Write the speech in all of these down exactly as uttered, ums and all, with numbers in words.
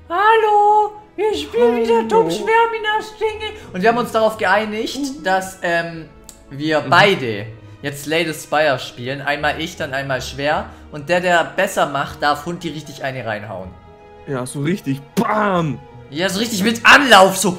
Hallo, wir spielen wieder Tom Schwerminas Dinge. Und wir haben uns darauf geeinigt, dass ähm, wir beide jetzt Slay the Spire spielen. Einmal ich, dann einmal schwer. Und der, der besser macht, darf Hund die richtig eine reinhauen. Ja, so richtig. Bam! Ja, so richtig mit Anlauf, so.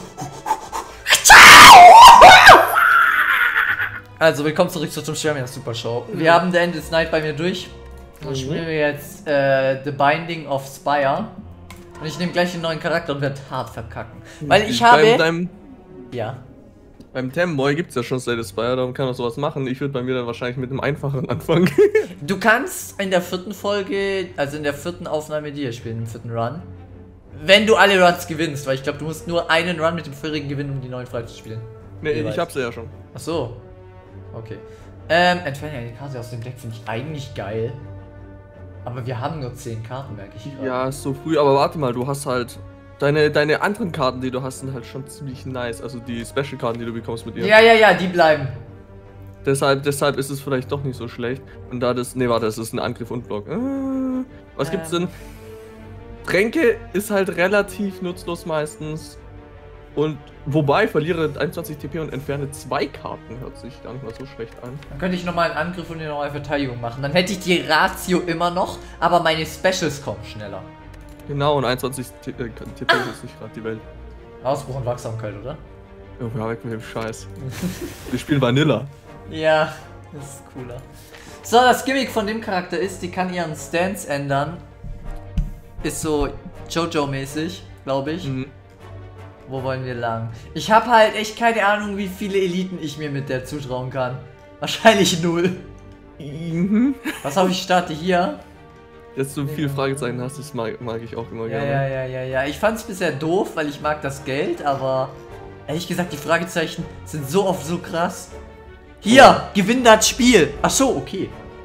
Also, willkommen zurück zu Tom Schwerminas Super Show. Wir ja. haben The End is Night bei mir durch. Und spielen wir jetzt äh, The Binding of Spire. Und ich nehme gleich einen neuen Charakter und werde hart verkacken. Weil ich habe... Beim, deinem, ja. Beim Temboy gibt es ja schon Slay the Spire, darum kann man sowas machen. Ich würde bei mir dann wahrscheinlich mit einem einfachen anfangen. Du kannst in der vierten Folge, also in der vierten Aufnahme die hier spielen, im vierten Run. Wenn du alle Runs gewinnst, weil ich glaube, du musst nur einen Run mit dem vorigen gewinnen, um die neuen freizuspielen. Nee, Jeweils. Ich hab's ja schon. Ach so. Okay. Ähm, entferne eine Karte aus dem Deck finde ich eigentlich geil. Aber wir haben nur zehn Karten, merke ich gerade. Ja, ist so früh, aber warte mal, du hast halt... Deine, deine anderen Karten, die du hast, sind halt schon ziemlich nice. Also die Special-Karten, die du bekommst mit ihr. Ja, ja, ja, die bleiben. Deshalb, deshalb ist es vielleicht doch nicht so schlecht. Und da das... Ne, warte, das ist ein Angriff und Block. Äh, was ähm. gibt's denn? Tränke ist halt relativ nutzlos meistens. Und wobei, verliere einundzwanzig T P und entferne zwei Karten, hört sich gar nicht mal so schlecht an. Dann könnte ich nochmal einen Angriff und eine neue Verteidigung machen. Dann hätte ich die Ratio immer noch, aber meine Specials kommen schneller. Genau, und einundzwanzig T P ist nicht gerade die Welt. Ausbruch und Wachsamkeit, oder? Oh, ja, weg mit dem Scheiß. Wir spielen Vanilla. Ja, das ist cooler. So, das Gimmick von dem Charakter ist, die kann ihren Stance ändern. Ist so Jojo-mäßig, glaube ich. Mhm. Wo wollen wir lang? Ich habe halt echt keine Ahnung, wie viele Eliten ich mir mit der zutrauen kann. Wahrscheinlich null. Mhm. Was habe ich starte hier? Dass du viele Fragezeichen hast, das mag, mag ich auch immer ja, gerne. Ja, ja, ja, ja. Ich fand es bisher doof, weil ich mag das Geld, aber ehrlich gesagt, die Fragezeichen sind so oft so krass. Hier, oh. Gewinn das Spiel. Ach so, okay.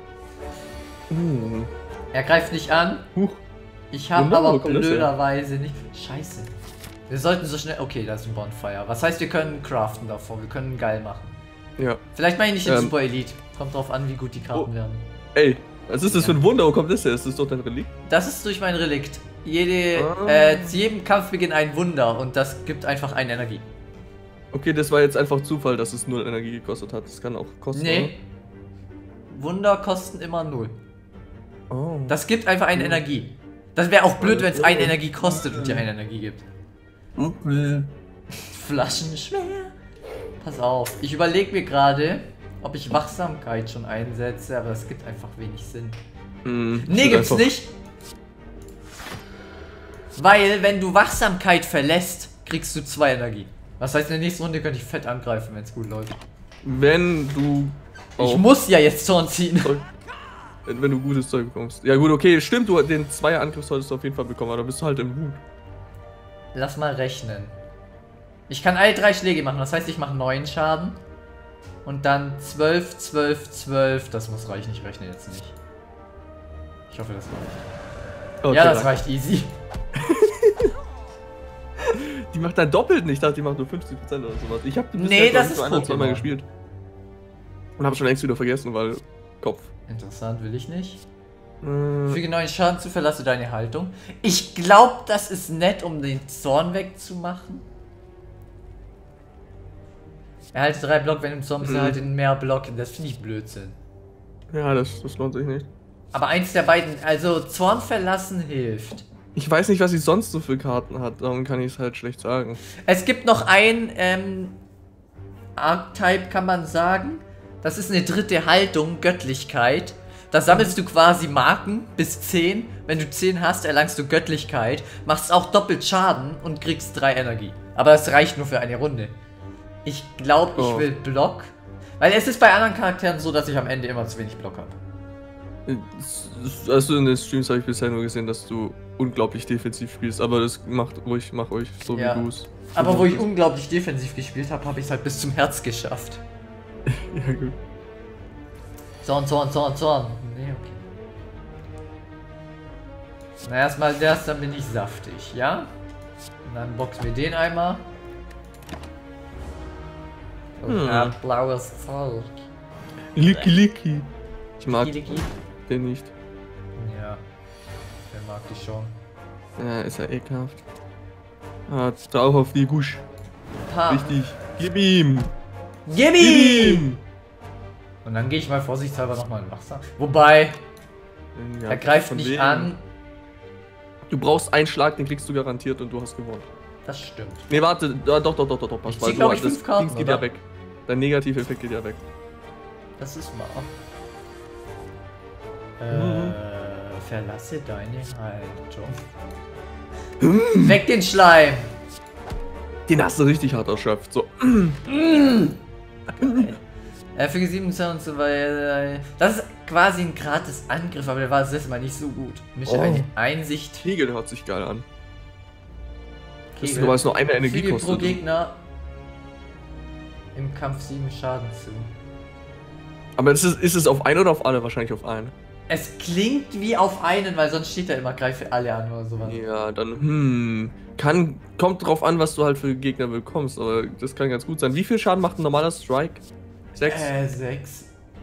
Uh. Er greift nicht an. Huch. Ich habe aber blöderweise nicht... Scheiße. Wir sollten so schnell... Okay, da ist ein Bonfire. Was heißt, wir können craften davor. Wir können geil machen. Ja. Vielleicht meine ich nicht den ähm. Super Elite. Kommt drauf an, wie gut die Karten oh. werden. Ey, was ist das für ein Wunder? Wo kommt das her? Ist das doch dein Relikt? Das ist durch mein Relikt. Jede, ah. äh, zu jedem Kampfbeginn ein Wunder und das gibt einfach eine Energie. Okay, das war jetzt einfach Zufall, dass es null Energie gekostet hat. Das kann auch kosten. Nee. Oder? Wunder kosten immer null. Oh. Das gibt einfach eine ja. Energie. Das wäre auch blöd, wenn es eine Energie kostet und dir eine Energie gibt. Okay. Flaschen schwer. Pass auf, ich überlege mir gerade, ob ich Wachsamkeit schon einsetze, aber es gibt einfach wenig Sinn. Mm, nee, gibt's nicht. Weil, wenn du Wachsamkeit verlässt, kriegst du zwei Energie. Das heißt, in der nächsten Runde könnte ich fett angreifen, wenn es gut läuft. Wenn du... Ich muss ja jetzt Zorn ziehen. Wenn du gutes Zeug bekommst. Ja gut, okay, stimmt, du den Zweier Angriff solltest du auf jeden Fall bekommen, aber da bist du halt im Hut. Lass mal rechnen. Ich kann alle drei Schläge machen, das heißt, ich mache neun Schaden. Und dann zwölf, zwölf, zwölf. Das muss reichen, ich rechne jetzt nicht. Ich hoffe, das reicht. Okay, ja, das danke. Reicht easy. Die macht dann doppelt nicht, ich dachte, die macht nur fünfzig Prozent oder sowas. Ich habe die nee, das ist ein oder zweimal gespielt. Und habe schon längst wieder vergessen, weil Kopf. Interessant, will ich nicht. Äh. Füge neuen Schaden zu, verlasse deine Haltung. Ich glaube, das ist nett, um den Zorn wegzumachen. Erhalte drei Block, wenn im Zorn bist, mhm. erhalte mehr Block. Das finde ich Blödsinn. Ja, das, das lohnt sich nicht. Aber eins der beiden, also Zorn verlassen hilft. Ich weiß nicht, was sie sonst so für Karten hat, darum kann ich es halt schlecht sagen. Es gibt noch ein ähm, Archetype, kann man sagen. Das ist eine dritte Haltung, Göttlichkeit. Da sammelst du quasi Marken bis zehn. Wenn du zehn hast, erlangst du Göttlichkeit. Machst auch doppelt Schaden und kriegst drei Energie. Aber das reicht nur für eine Runde. Ich glaube, ich oh. will Block. Weil es ist bei anderen Charakteren so, dass ich am Ende immer zu wenig Block habe. Also in den Streams habe ich bisher nur gesehen, dass du unglaublich defensiv spielst. Aber das macht ruhig, mach ruhig, so ja. wie du es. Aber wo ich unglaublich defensiv gespielt habe, habe ich es halt bis zum Herz geschafft. Ja, gut. Zorn, Zorn, Zorn, Zorn. Nee, okay. Na, erstmal das, dann bin ich saftig, ja? Und dann boxen wir den einmal. Und hm. ja, blaues Zeug. Licky, licky. Ich mag licky, licky. den nicht. Ja, der mag dich schon. Ja, ist ja ekelhaft. Ah, drauf auf die Gusch. Ha. Richtig. Gib ihm. Gib Gib ihm! ihm. Und dann gehe ich mal vorsichtshalber nochmal in Wasser. Wobei, Ja, er greift von nicht wegen. an. Du brauchst einen Schlag, den kriegst du garantiert und du hast gewonnen. Das stimmt. Nee, warte, doch, doch, doch, doch, doch, pass Ich mal, zieh, glaub ich, das fünf Karten, Dings geht oder? ja weg. Dein Negativeffekt geht ja weg. Das ist wahr. Mhm. Äh, verlasse deine Haltung. Weg den Schleim! Den hast du richtig hart erschöpft, so. Äh, füge sieben und so weiter. Das ist quasi ein gratis Angriff, aber der war das letzte Mal nicht so gut. Mische Oh. eine Einsicht. Kegel hört sich geil an. Das ist Kegel. nur, weil es nur eine Energie Füge kostet. pro Gegner im Kampf sieben Schaden zu. Aber ist es, ist es auf einen oder auf alle? Wahrscheinlich auf einen. Es klingt wie auf einen, weil sonst steht da immer, greife alle an oder sowas. Ja, dann, hm. Kann, kommt drauf an, was du halt für Gegner bekommst, aber das kann ganz gut sein. Wie viel Schaden macht ein normaler Strike? Sechs? Äh, sechs.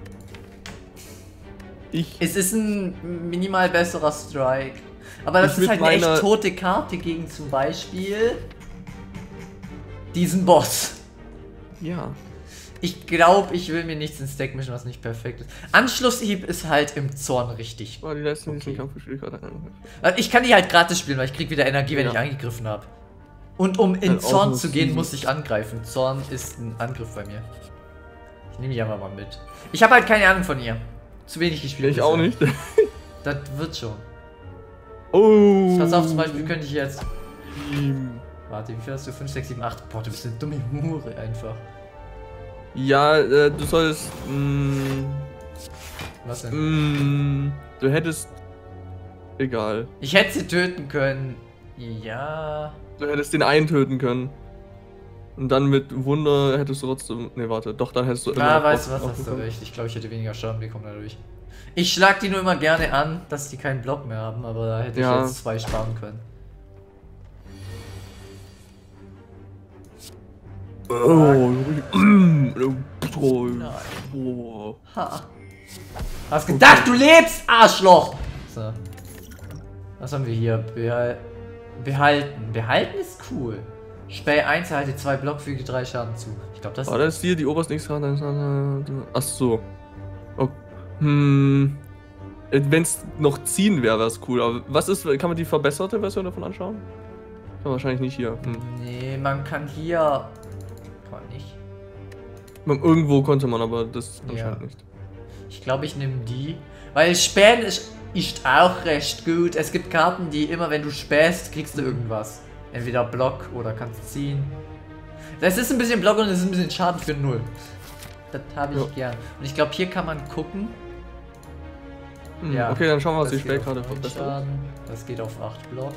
Ich. Es ist ein minimal besserer Strike. Aber das Ich ist mit halt eine meiner- echt tote Karte gegen zum Beispiel diesen Boss. Ja. Ich glaube, ich will mir nichts ins Deck mischen, was nicht perfekt ist. Anschlusshieb ist halt im Zorn richtig. Oh, die letzten Okay. diesen Kampf gespielt gerade. Also ich kann die halt gratis spielen, weil ich krieg wieder Energie, wenn Ja. ich angegriffen habe. Und um in Dann auch Zorn nur zu gehen, sieben. muss ich angreifen. Zorn ist ein Angriff bei mir. Ich nehme die einfach mal mit. Ich habe halt keine Ahnung von ihr. Zu wenig gespielt. Ich auch nicht. Das wird schon. Oh. Pass auf, zum Beispiel könnte ich jetzt... Ihm. Warte, wie viel hast du? fünf, sechs, sieben, acht. Boah, du bist eine dumme Hure einfach. Ja, äh, du solltest. Mh, Was denn? mh, du hättest. Egal. Ich hätte sie töten können. Ja. Du hättest den einen töten können. Und dann mit Wunder hättest du trotzdem. Ne, warte, doch, dann hättest du Ah, noch weißt du Bock was, hast du bekommen. recht. Ich glaube, ich hätte weniger Schaden bekommen dadurch. Ich schlag die nur immer gerne an, dass die keinen Block mehr haben, aber da hätte Ja. ich jetzt zwei sparen können. Oh, oh, Nein. oh. Ha. Hast gedacht, du lebst, Arschloch! So. Was haben wir hier? Behal behalten. Behalten ist cool. Späh eins erhalte zwei Block, füge drei Schaden zu. Ich glaube, das War das hier die oberste nächste Hand? Ach so. Oh. Hm. Wenn es noch ziehen wäre, wäre es cool. Aber was ist, kann man die verbesserte Version davon anschauen? Kann man wahrscheinlich nicht hier. Hm. Nee, man kann hier... Kann man nicht. Irgendwo konnte man, aber das Ja. anscheinend nicht. Ich glaube, ich nehme die. Weil Spähen ist, ist auch recht gut. Es gibt Karten, die immer, wenn du spähst, kriegst du irgendwas. Entweder Block oder kannst ziehen. Das ist ein bisschen Block und es ist ein bisschen Schaden für null. Das habe ich Ja. gern. Und ich glaube, hier kann man gucken. Hm. Ja. Okay, dann schauen wir, was Das die geht Spell auf gerade neun verbessert. Schaden. Das geht auf acht Block.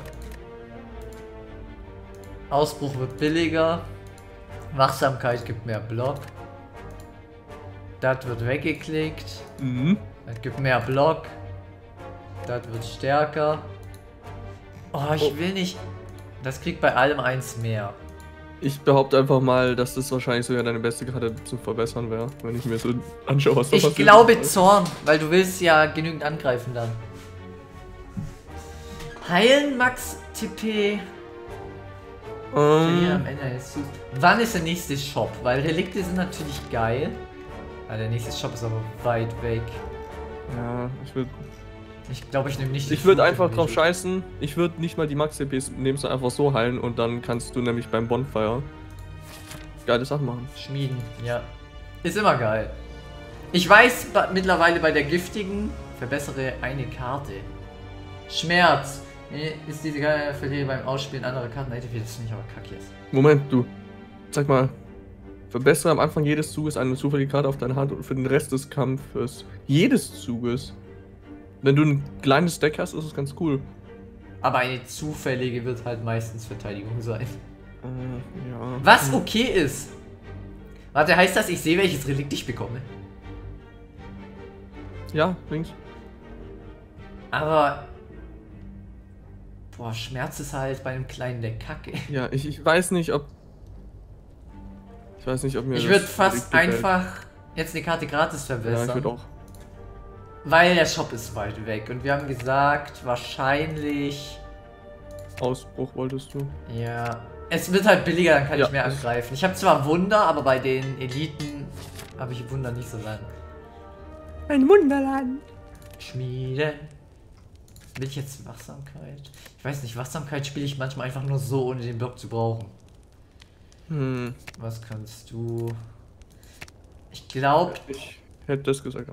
Ausbruch wird billiger. Wachsamkeit gibt mehr Block. Das wird weggeklickt. Mhm. Das gibt mehr Block. Das wird stärker. Oh, ich Oh. will nicht. Das kriegt bei allem eins mehr. Ich behaupte einfach mal, dass das wahrscheinlich sogar deine beste Karte zum Verbessern wäre, wenn ich mir so anschaue, was da Ich passiert glaube ist. Zorn, weil du willst ja genügend angreifen dann. Heilen Max T P. Verlieren am Ähm, Ende eines Zugs. Wann ist der nächste Shop? Weil Relikte sind natürlich geil. Ah, der nächste Shop ist aber weit weg. ja, ich würde Ich glaube, ich nehme nicht die ich würd Flut einfach im drauf Relik. scheißen. Ich würde nicht mal die Max-C Ps nehmen, sondern einfach so heilen und dann kannst du nämlich beim Bonfire geile Sachen machen. Schmieden, ja. Ist immer geil. Ich weiß ba- mittlerweile bei der giftigen, verbessere eine Karte. Schmerz. Nee, ist diese Karte, verliere beim Ausspielen anderer Karten. Nein, das ist nicht, aber kacke jetzt. Moment, du. Sag mal. Verbessere am Anfang jedes Zuges eine zufällige Karte auf deine Hand und für den Rest des Kampfes. Jedes Zuges. Wenn du ein kleines Deck hast, ist es ganz cool. Aber eine zufällige wird halt meistens Verteidigung sein. Äh, ja. Was okay ist. Warte, heißt das, ich sehe, welches Relikt ich bekomme? Ja, links. Aber... Boah, Schmerz ist halt bei einem kleinen Deck kacke. Ja, ich, ich weiß nicht, ob. Ich weiß nicht, ob mir. Ich das würde fast Relikt gefällt. einfach jetzt eine Karte gratis Ja, verbessern. ich würde auch. Weil der Shop ist weit weg und wir haben gesagt, wahrscheinlich Ausbruch wolltest du. Ja. Es wird halt billiger, dann kann Ja. ich mehr angreifen. Ich habe zwar Wunder, aber bei den Eliten habe ich Wunder nicht so lang. Ein Wunderland. Schmieden. Will ich jetzt Wachsamkeit? Ich weiß nicht, Wachsamkeit spiele ich manchmal einfach nur so, ohne den Block zu brauchen. Hm. Was kannst du? Ich glaube. Ich hätte das gesagt.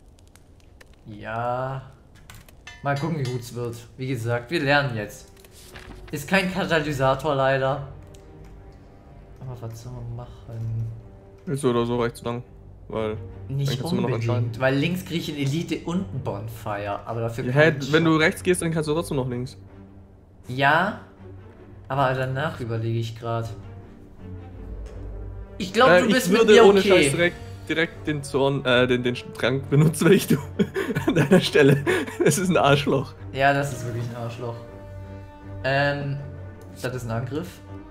Ja. Mal gucken, wie gut es wird. Wie gesagt, wir lernen jetzt. Ist kein Katalysator leider. Aber was soll man machen? Ist so oder so recht lang. Weil. Nicht kannst du immer noch unbedingt, entscheiden. weil links kriege ich in Elite und ein Bonfire. Aber dafür Ja, kann hä, ich wenn schon- du rechts gehst, dann kannst du trotzdem noch links. Ja. Aber danach überlege ich gerade. Ich glaube, Äh, du bist ich mit würde mir ohne Scheiß okay. direkt, direkt den Zorn, äh, den, den Trank benutzen, wenn ich du an deiner Stelle. Es ist ein Arschloch. Ja, das ist wirklich ein Arschloch. Ähm, das ist ein Angriff.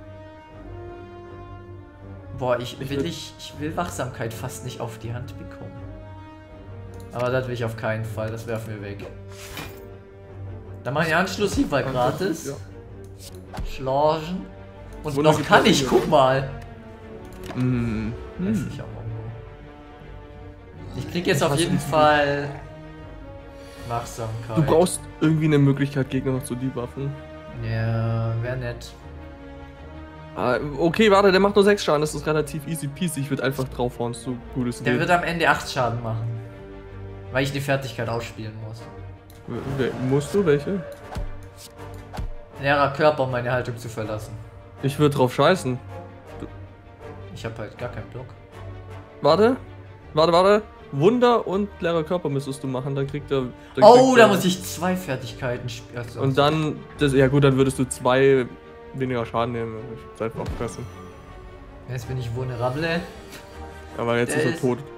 Boah, ich Ich will würd- ich, ich will Wachsamkeit fast nicht auf die Hand bekommen. Aber das will ich auf keinen Fall, das werfen wir weg. Dann mache ich Anschluss hier weil gratis. Ja. Schlagen. Und Wunder noch gibt kann ja ich, Dinge. guck mal. Mm. Hässlicher Mongo. Ich krieg jetzt Ich auf hasse jeden diesen- Fall Wachsamkeit. Du brauchst irgendwie eine Möglichkeit, Gegner noch zu debuffen. Ja, wäre nett. Ah, okay, warte, der macht nur sechs Schaden, das ist relativ easy peasy. Ich würde einfach draufhauen, so gut es Der geht. wird am Ende acht Schaden machen. Weil ich die Fertigkeit ausspielen muss. Wel- Musst du welche? Leerer Körper, um meine Haltung zu verlassen. Ich würde drauf scheißen. Ich habe halt gar keinen Block. Warte, warte, warte. Wunder und leerer Körper müsstest du machen, dann kriegt er. Dann Oh, kriegt da er- muss ich zwei Fertigkeiten spielen. Also, Und dann, das, ja gut, dann würdest du zwei weniger Schaden nehmen. Ich würde einfach abpressen. Jetzt bin ich vulnerable. Aber jetzt Der ist er ist- tot.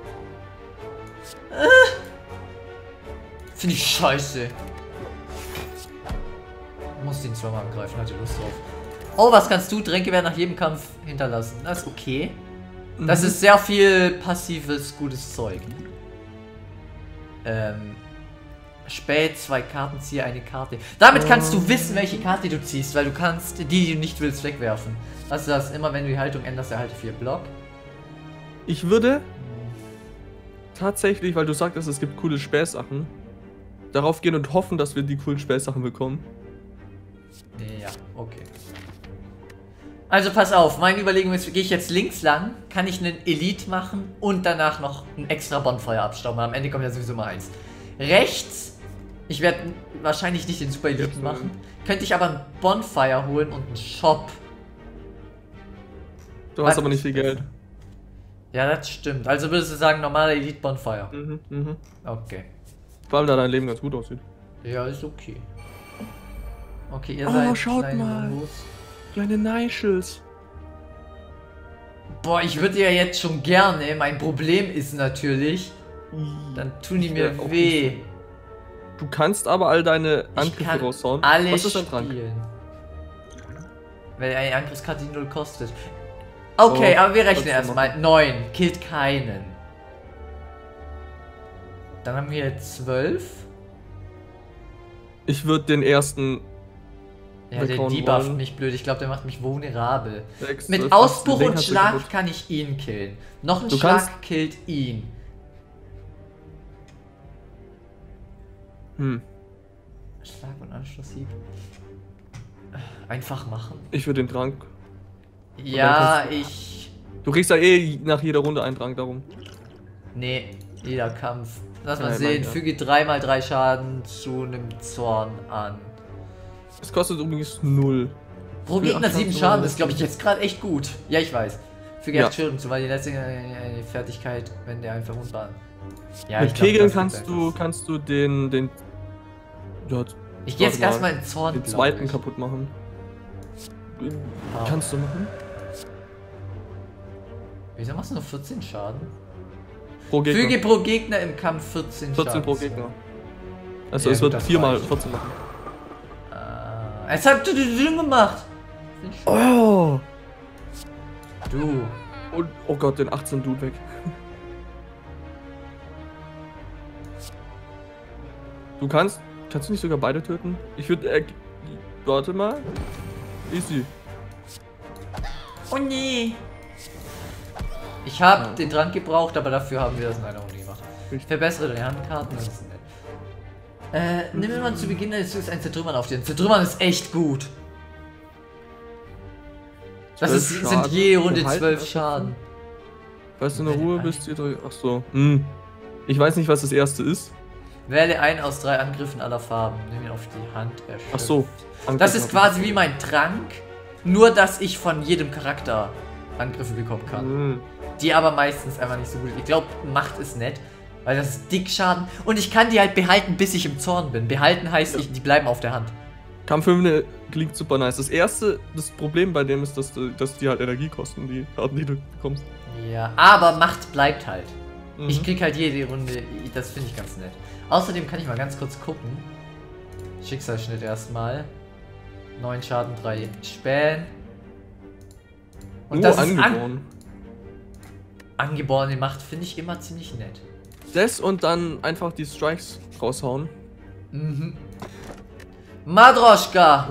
Finde ich scheiße. Muss den zweimal angreifen, hatte Lust drauf. Oh, was kannst du? Tränke werden nach jedem Kampf hinterlassen. Das ist okay. Das Mhm. ist sehr viel passives, gutes Zeug. Ähm. Spät zwei Karten, ziehe eine Karte. Damit kannst du wissen, welche Karte du ziehst, weil du kannst die, die du nicht willst, wegwerfen. Also das immer, wenn du die Haltung änderst, erhalte vier Block. Ich würde tatsächlich, weil du sagtest, es gibt coole Späßsachen, darauf gehen und hoffen, dass wir die coolen Späßsachen bekommen. Ja, okay. Also pass auf, meine Überlegung ist, gehe ich jetzt links lang, kann ich einen Elite machen und danach noch ein extra Bonfire abstauben. Am Ende kommt ja sowieso mal eins. Rechts, ich werde wahrscheinlich nicht den Super Elite Jetzt, machen, könnte ich aber ein Bonfire holen und einen Shop. Du hast Was aber nicht ist viel besser? Geld. Ja, das stimmt. Also würdest du sagen, normaler Elite Bonfire. Mhm, mhm. Okay. Vor allem, da dein Leben ganz gut aussieht. Ja, ist okay. Okay, ihr Oh, seid schaut kleine mal. Mongos. Kleine Neischels. Boah, ich würde ja jetzt schon gerne. Mein Problem ist natürlich, dann tun die mir Ja, auch weh. nicht Du kannst aber all deine Ich Angriffe kann raushauen. alle Was ist dein Trank? spielen. Weil eine Angriffskarte die null kostet. Okay, Oh, aber wir rechnen kannst du erstmal. neun. Killt keinen. Dann haben wir zwölf. Ich würde den ersten Ja, der weghauen debufft wollen. mich blöd. Ich glaube, der macht mich vulnerabel. sechs, Mit zwölf, Ausbruch den und hast du Schlag kaputt. kann ich ihn killen. Noch ein Du Schlag kannst- killt ihn. Hm. Schlag und Anschlusssieg. Einfach machen. Ich würde den Trank. Ja, kannst ich. Du kriegst ja eh nach jeder Runde einen Trank darum. Nee, jeder Kampf. Lass Ja, mal ich sehen, mein, ja. füge drei mal drei Schaden zu einem Zorn an. Es kostet übrigens null. Pro Für Gegner acht sieben Schaden Schaden, zu ist glaube ich jetzt gerade echt gut. Ja, ich weiß. Füge Ja. acht Schaden zu, weil die letzte eine Fertigkeit, wenn der einfach unbar. Ja, Mit ich glaub, Kegeln das kannst gibt du, einfach- kannst du den, den, ja, Ich gehe jetzt warte erstmal in Zorn. den glaub zweiten ich. kaputt machen. Ah. Kannst du machen? Wieso machst du nur vierzehn Schaden? Pro Gegner. Füge pro Gegner im Kampf vierzehn, vierzehn Schaden pro zu. Gegner. Also Ja, es gut, wird das viermal reicht. vierzehn machen. Ah, es hat du dünn gemacht. Find ich- Oh! Du. Und, oh Gott, den achtzehn Dude weg. Du kannst, kannst du nicht sogar beide töten? Ich würde, äh, Warte mal. Easy. Oh nee. Ich habe Ja. den Trank gebraucht, aber dafür haben wir das in einer Runde gemacht. Richtig. Verbessere deine Handkarten, das ist nett. Äh, nimm immer zu Beginn deines Zuges ein Zertrümmern auf dir. Zertrümmern ist echt gut. Das ist, sind Schaden. je Runde Verhalten zwölf einfach. Schaden. Weißt du, in der Wähle Ruhe ein. bist du. Ach so. Hm. Ich weiß nicht, was das erste ist. Wähle einen aus drei Angriffen aller Farben. Nimm ihn auf die Hand. Erschöpft. Ach so. Das ist quasi wie mein Trank, nur dass ich von jedem Charakter Angriffe bekommen kann. Hm. Die aber meistens einfach nicht so gut. Ich glaube, Macht ist nett, weil das ist Dickschaden. Und ich kann die halt behalten, bis ich im Zorn bin. Behalten heißt, Ja. ich, die bleiben auf der Hand. Kampfhymne klingt super nice. Das erste, das Problem bei dem ist, dass, du, dass die halt Energie kosten, die Karten, die du bekommst. Ja, aber Macht bleibt halt. Mhm. Ich krieg halt jede Runde, das finde ich ganz nett. Außerdem kann ich mal ganz kurz gucken. Schicksalsschnitt erstmal. neun Schaden, drei Spähen. Und Oh, das ist an angeboren. angeborene Macht finde ich immer ziemlich nett. Das und dann einfach die Strikes raushauen. Mhm. Madroschka!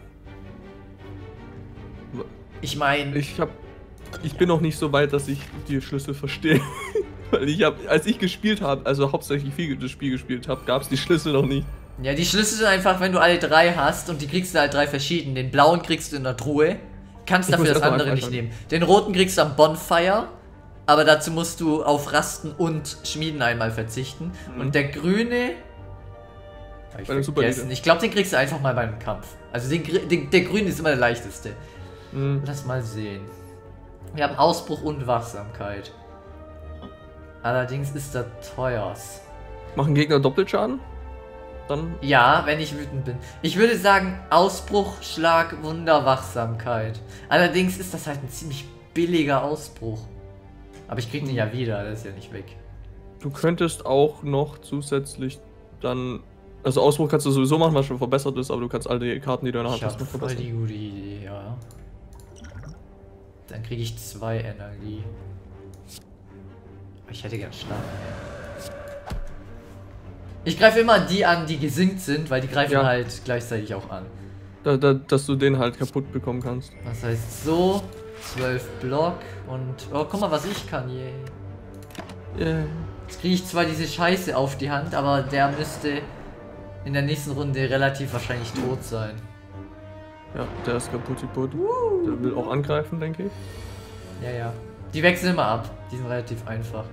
Ich meine, Ich hab. Ich bin noch nicht so weit, dass ich die Schlüssel verstehe. Weil ich hab, als ich gespielt habe, also hauptsächlich viel das Spiel gespielt habe, gab es die Schlüssel noch nicht. ja, die Schlüssel sind einfach, wenn du alle drei hast und die kriegst du halt drei verschieden. Den blauen kriegst du in der Truhe, kannst Ich dafür muss das erst mal andere nicht einschalten. nehmen. Den roten kriegst du am Bonfire, aber dazu musst du auf Rasten und Schmieden einmal verzichten. Mhm. Und der grüne... Hab ich Bei dem vergessen. Superleader. Ich glaube, den kriegst du einfach mal beim Kampf. Also den, gr- den, der grüne ist immer der leichteste. Mhm. Lass mal sehen. Wir haben Ausbruch und Wachsamkeit. Allerdings ist er teuers. Machen Gegner Doppelschaden? Dann. Ja, wenn ich wütend bin. Ich würde sagen Ausbruch, Schlag, Wunder, Wachsamkeit. Allerdings ist das halt ein ziemlich billiger Ausbruch. Aber ich krieg den ja wieder, der ist ja nicht weg. Du könntest auch noch zusätzlich dann. Also Ausbruch kannst du sowieso machen, was schon verbessert ist, aber du kannst all die Karten, die du in der Hand Ich hast, habe noch voll verbessern. die gute Idee, ja. Dann kriege ich zwei Energie. Ich hätte gern Schlag. Ich greife immer die an, die gesinkt sind, weil die greifen Ja. halt gleichzeitig auch an. Da, da, dass du den halt kaputt bekommen kannst. Das heißt so, zwölf Block und... Oh, guck mal, was ich kann, yay. Yeah. Jetzt kriege ich zwar diese Scheiße auf die Hand, aber der müsste in der nächsten Runde relativ wahrscheinlich tot sein. Ja, der ist kaputt. Der will auch angreifen, denke ich. Ja, ja. Die wechseln immer ab. Die sind relativ einfach.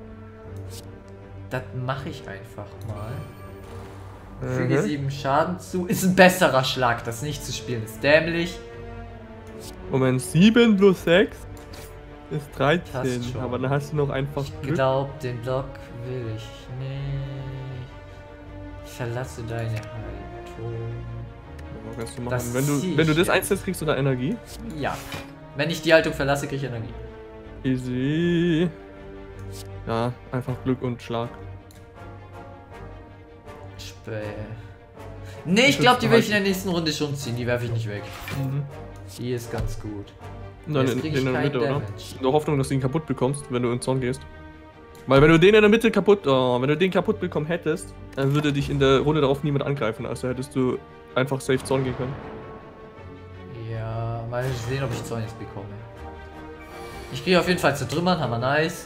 Das mache ich einfach mal. Füge Mhm. sieben Schaden zu. Ist ein besserer Schlag. Das nicht zu spielen ist dämlich. Moment, sieben plus sechs ist dreizehn. Passt schon. Aber dann hast du noch einfach Ich Glück. glaube, den Block will ich nicht. Ich verlasse deine Haltung. Ja, kannst du Das machen. Wenn zieh du, wenn du ich das jetzt. einsetzt, kriegst du da Energie. Ja. Wenn ich die Haltung verlasse, kriege ich Energie. Easy. Ja, einfach Glück und Schlag. Späh. Nee, ich glaube, die will ich in der nächsten Runde schon ziehen. Die werfe ich nicht weg. Mhm. Die ist ganz gut. Und dann Jetzt in, krieg in ich der kein Mitte, oder? Damage. In der Hoffnung, dass du ihn kaputt bekommst, wenn du in den Zorn gehst. Weil wenn du den in der Mitte kaputt, oh, wenn du den kaputt bekommen hättest, dann würde dich in der Runde darauf niemand angreifen. Also hättest du einfach safe Zorn gehen können. Ja, mal sehen, ob ich Zorn jetzt bekomme. Ich kriege auf jeden Fall zertrümmern, hammer nice.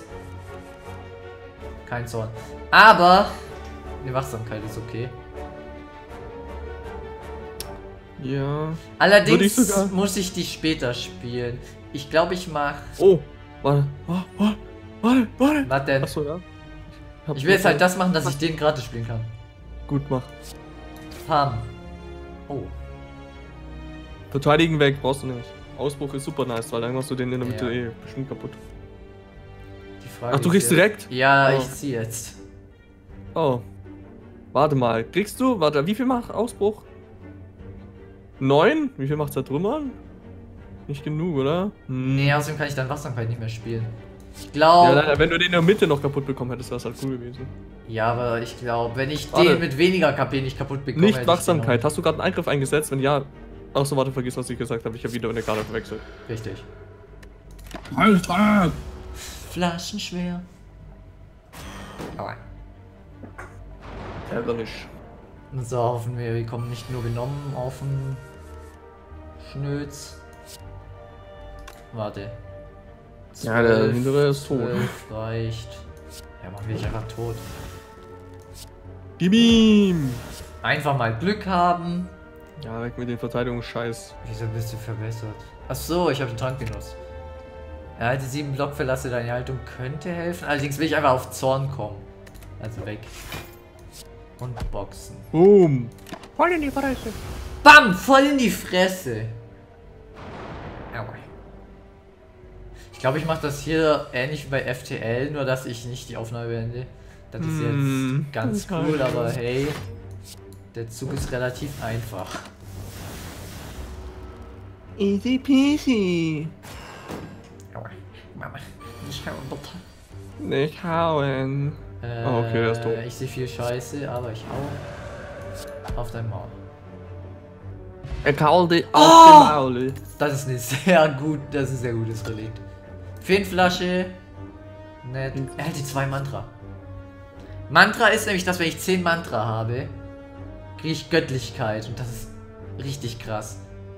Kein Zorn. Aber die Wachsamkeit ist okay. Ja. Würde Allerdings ich sogar- muss ich die später spielen. Ich glaube, ich mach. Oh, warte. Oh, warte, warte, warte. Was denn? Achso, ja. hab Ich will jetzt halt noch- das machen, dass ich den gratis spielen kann. Gut, mach. Pam. Oh. Verteidigen weg, brauchst du nicht. Ausbruch ist super nice, weil dann machst du den in der Mitte Ja. eh bestimmt kaputt. Die Frage Ach, du ist kriegst jetzt- direkt? Ja, Oh. ich zieh jetzt. Oh. Warte mal, kriegst du, warte, wie viel macht Ausbruch? Neun? Wie viel macht Zertrümmern? Nicht genug, oder? Hm. Nee, außerdem kann ich dann Wachsamkeit nicht mehr spielen. Ich Ja, glaube. leider, wenn du den in der Mitte noch kaputt bekommen hättest, wäre es halt cool gewesen. Ja, aber ich glaube, wenn ich Warte. den mit weniger K P nicht kaputt bekomme. hätte Nicht ich Wachsamkeit. den Hast du gerade einen Angriff eingesetzt? Wenn ja. Achso, warte, vergiss, was ich gesagt habe. Ich habe wieder eine Karte verwechselt. auch- Richtig. Alter! Flaschenschwer. Aua. Ärgerlich. So hoffen wir, wir kommen nicht nur genommen auf den Schnöz. Warte. Ja, der hintere ist tot. zwölf reicht. Ja, machen wir dich einfach tot. Gib ihm! Einfach mal Glück haben. Ja, weg mit den Verteidigungsscheiß. Wieso bist du verbessert? Ach so, ich habe den Trank benutzt. Erhalte sieben Block, verlasse deine Haltung, könnte helfen. Allerdings will ich einfach auf Zorn kommen. Also weg. Und boxen. Boom! Voll in die Fresse! Bam! Voll in die Fresse! Aua. Ich glaube, ich mache das hier ähnlich wie bei F T L, nur dass ich nicht die Aufnahme beende. Das ist Mm, jetzt ganz cool, aber hey, der Zug ist relativ einfach. Easy peasy! Aua. Mama, nicht hauen, bitte. Nicht hauen! Äh, Oh, okay, der ist tot. Ich sehe viel Scheiße, aber ich hau auf dein Maul. Er kaut die Oh! auf dem Maul. Das ist eine sehr gut, das ist ein sehr gutes Relikt. Feenflasche. Nett. Er hat die zwei Mantra. Mantra ist nämlich, dass wenn ich zehn Mantra habe, kriege ich Göttlichkeit und das ist richtig krass.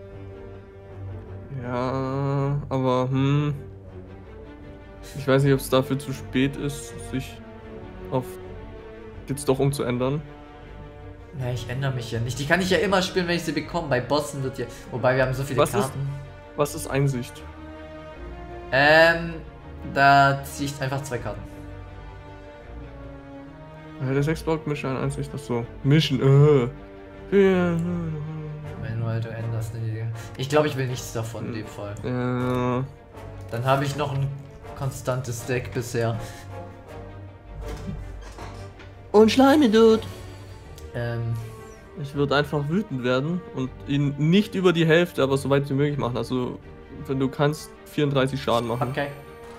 Ja, aber hm. Ich weiß nicht, ob es dafür zu spät ist, sich auf jetzt doch umzuändern. Ja, ich ändere mich ja nicht. Die kann ich ja immer spielen, wenn ich sie bekomme. Bei Bossen wird ja. Wobei wir haben so viele Was Karten. Ist, was ist Einsicht? Ähm, da ziehe ich einfach zwei Karten. Ja, der sechs Block Mission Einsicht, das so. Mission, äh. Ja. Manuel, du änderst nicht. Ich glaube, ich will nichts davon in dem Fall. Ja. Dann habe ich noch ein konstantes Deck bisher. Und Schleime, Dude. Ähm, Ich würde einfach wütend werden und ihn nicht über die Hälfte, aber so weit wie möglich machen. Also, wenn du kannst, vierunddreißig Schaden machen. okay.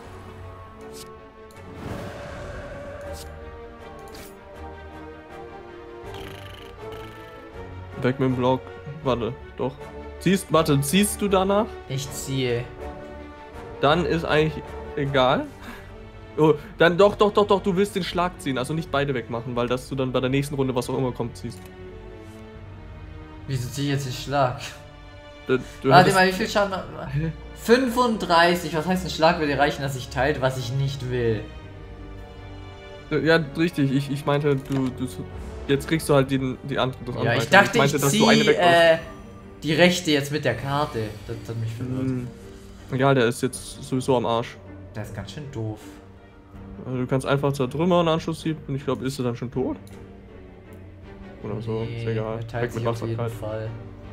Weg mit dem Block. Warte, doch. Ziehst, warte, ziehst du danach? Ich ziehe. Dann ist eigentlich egal. Oh, dann doch, doch, doch, doch, du willst den Schlag ziehen, also nicht beide wegmachen, weil dass du dann bei der nächsten Runde, was auch immer kommt, ziehst. Wieso ziehe ich jetzt den Schlag? Du, du Warte hättest- mal, wie viel Schaden? fünfunddreißig. Was heißt, ein Schlag würde reichen, dass ich teilt, was ich nicht will? Ja, richtig, ich, ich meinte, du, du, jetzt kriegst du halt den, die andere, das andere. Ja, ich dachte, ich, meinte, dass du eine ziehe wegmachst. äh, die rechte jetzt mit der Karte. Das hat mich verwirrt. Hm. Egal, der ist jetzt sowieso am Arsch. Das ist ganz schön doof. Also du kannst einfach zertrümmern und Anschluss und ich glaube, ist er dann schon tot? Oder so, ist egal. er teilt Weg mit sich auf jeden Wachsamkeit. Fall.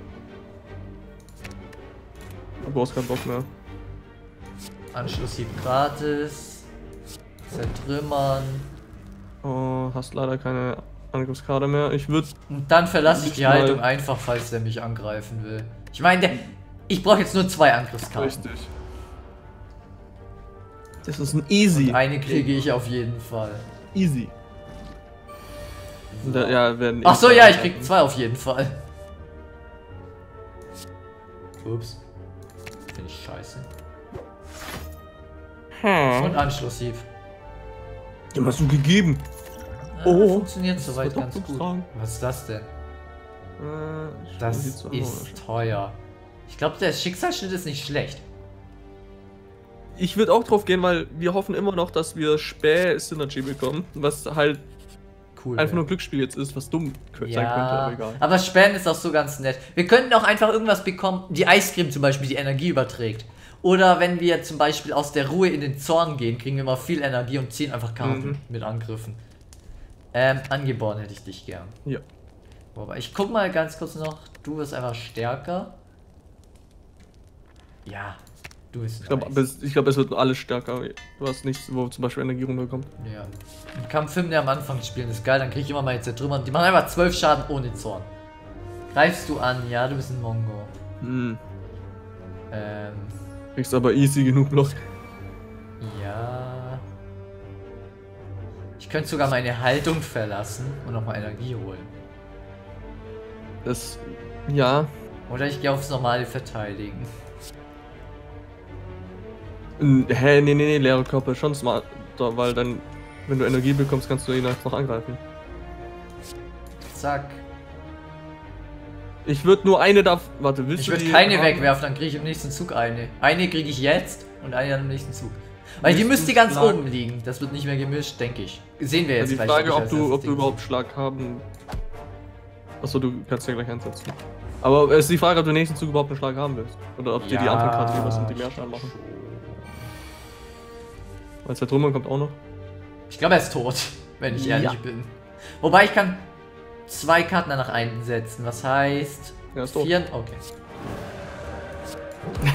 Du brauchst keinen Bock mehr. Anschlusshieb gratis. Zertrümmern. Oh, hast leider keine Angriffskarte mehr. Ich würde. Und dann verlasse ich die Nicht mal- Haltung einfach, falls der mich angreifen will. Ich meine, der, ich brauche jetzt nur zwei Angriffskarten. Richtig. Das ist ein Easy. Und eine kriege ich auf jeden Fall. Easy. So. Da, ja, werden Ach so, ja, ich krieg zwei auf jeden Fall. Ups. Finde ich scheiße. Und Hm. Anschlusshieb. Dem hast du gegeben. Ah, Oh, funktioniert das soweit war ganz doch gut. sagen. Was ist das denn? Äh, ich Das will die zu ist teuer. Ich glaube, der Schicksalsschnitt ist nicht schlecht. Ich würde auch drauf gehen, weil wir hoffen immer noch, dass wir Späh Synergy bekommen. Was halt Cool. einfach wär. nur Glücksspiel jetzt ist, was dumm kö- sein könnte, Ja, aber egal. aber Spähen ist auch so ganz nett. Wir könnten auch einfach irgendwas bekommen, die Eiscreme zum Beispiel, die Energie überträgt. Oder wenn wir zum Beispiel aus der Ruhe in den Zorn gehen, kriegen wir mal viel Energie und ziehen einfach Karten Mhm. mit Angriffen. Ähm, angeboren hätte ich dich gern. Ja. Wobei, ich guck mal ganz kurz noch, du wirst einfach stärker. Ja, du bist Ich glaube, nice. ich glaub, es wird alles stärker. Du hast nichts, wo zum Beispiel Energie runterkommt. Ja. Im Kampf fünf am Anfang spielen ist geil, dann krieg ich immer mal jetzt Zertrümmern. Die machen einfach zwölf Schaden ohne Zorn. Greifst du an? Ja, du bist ein Mongo. Hm. Ähm, Kriegst aber easy genug Block. ja. Ich könnte sogar meine Haltung verlassen und nochmal Energie holen. Das. Ja. Oder ich gehe aufs normale Verteidigen. N- Hä, nee, nee, nee, leere Körper ist schon smart. Da, weil dann, wenn du Energie bekommst, kannst du ihn einfach noch angreifen. Zack. Ich würde nur eine da. Warte, willst Ich du würde die keine haben? wegwerfen, dann kriege ich im nächsten Zug eine. Eine kriege ich jetzt und eine dann im nächsten Zug. Weil die Willst müsste du ganz Schlag? oben liegen. Das wird nicht mehr gemischt, denke ich. Sehen wir Ja, jetzt die gleich. Frage, ich ob als du, erstes ob du Ding überhaupt Schlag haben. Achso, du kannst ja gleich einsetzen. Aber es ist die Frage, ob du im nächsten Zug überhaupt einen Schlag haben willst. Oder ob dir die Ja, anderen Karten lieber sind, die mehr Schaden machen. Weil der Trümmer kommt auch noch. Ich glaube, er ist tot, wenn ich ehrlich Ja. bin. Wobei ich kann zwei Karten danach einsetzen. Was heißt. Ja, ist tot. Vier. Okay.